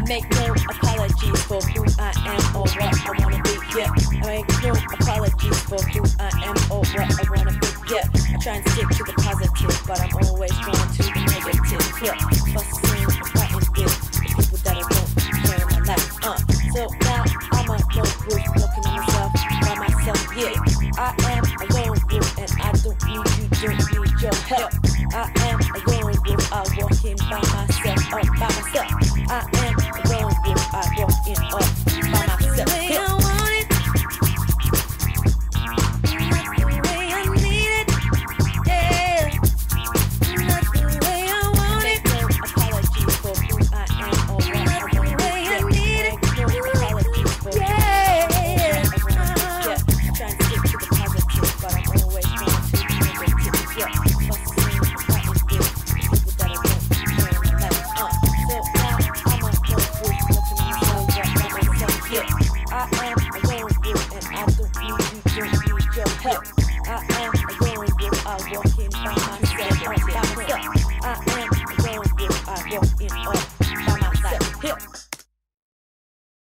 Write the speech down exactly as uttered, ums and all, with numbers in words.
make no apologies for who I am or what I wanna be. Yeah, I make no apologies for who I am or what I wanna be. Yeah, I try and stick to the positive, but I'm always drawn to the negative. Yeah, fussing and fighting with the people that I don't care in my life. Uh, so now I'm a lone wolf, walking on myself by myself. Yeah, I am a lone wolf and I don't need you, don't need your help. I am a lone wolf, I walk in by myself, up by myself. I am a lone wolf, I walk in up by myself. Yeah. I am a lone wolf, I walk in by myself.